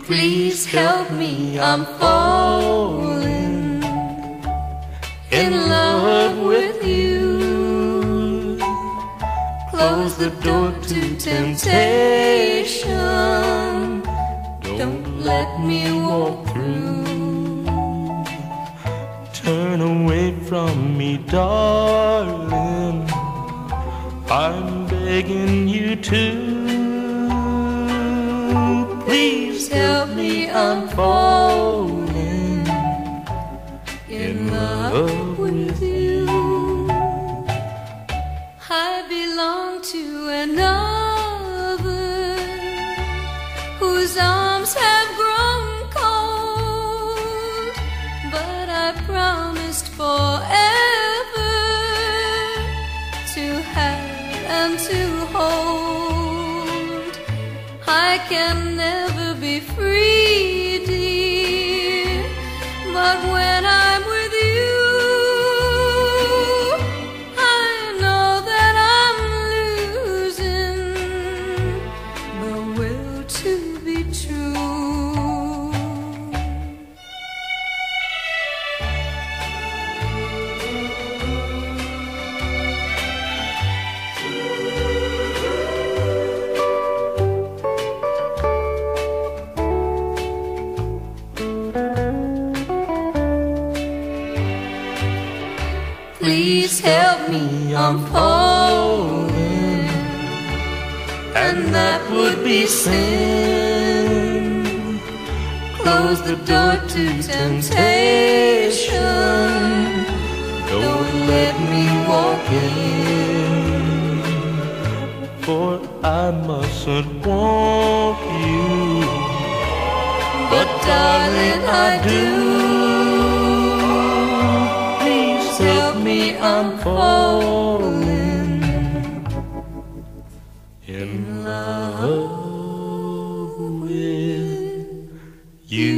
Please help me, I'm falling in love with you. Close the door to temptation, don't let me walk through. Turn away from me, darling, I'm begging you to. Please help me, I'm falling in love with you. I belong to another whose arms have grown cold, but I promised forever to have and to hold. I can never be free, dear, but when I'm with you, I know that I'm losing the will to be true. Please help me, I'm falling, and that would be sin. Close the door to temptation, don't let me walk in, for I mustn't want you, but darling, I do. Help me, I'm falling in love with you.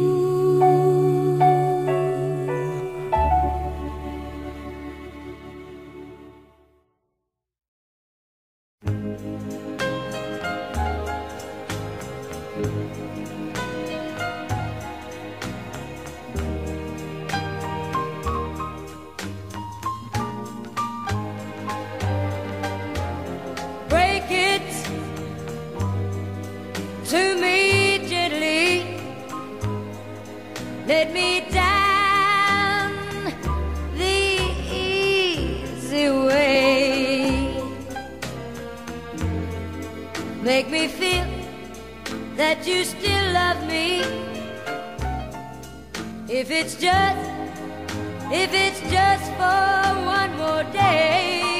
To me gently, let me down the easy way. Make me feel that you still love me. If it's just for one more day.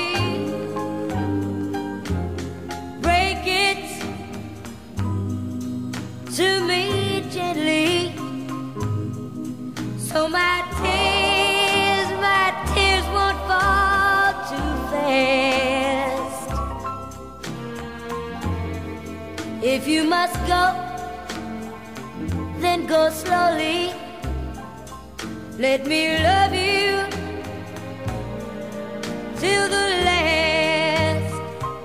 Break it to me gently, so my tears won't fall too fast. If you must go, then go slowly. Let me love you till the last.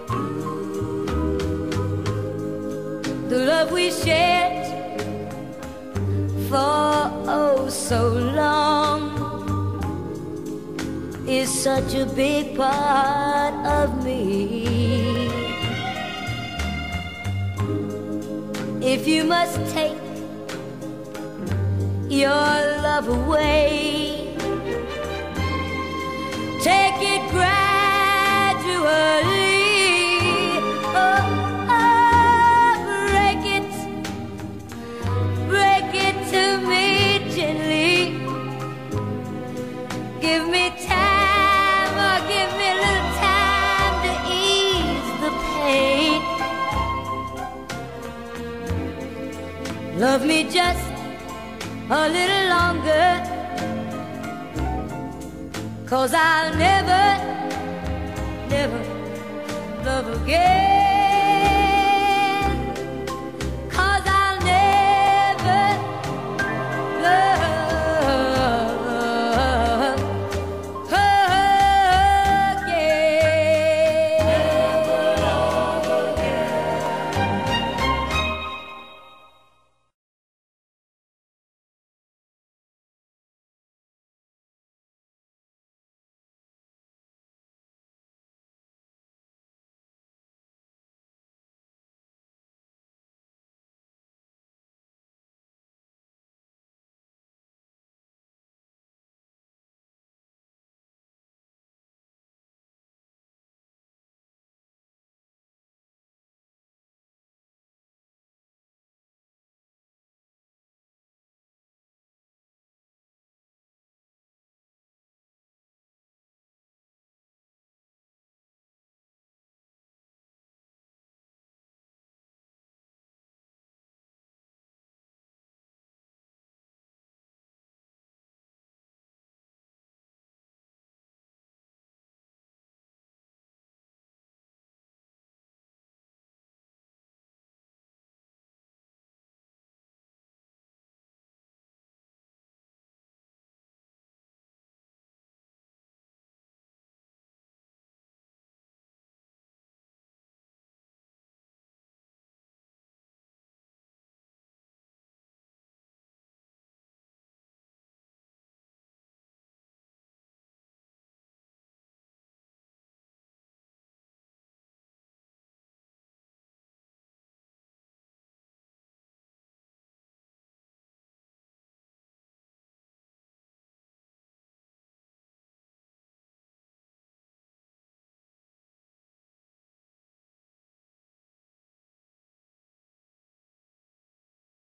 The love we shared for oh so long is such a big part of me. If you must take your love away, take it gradually. Break it to me gently. Give me time, or give me a little time to ease the pain. Love me just a little longer, 'cause I'll never love again.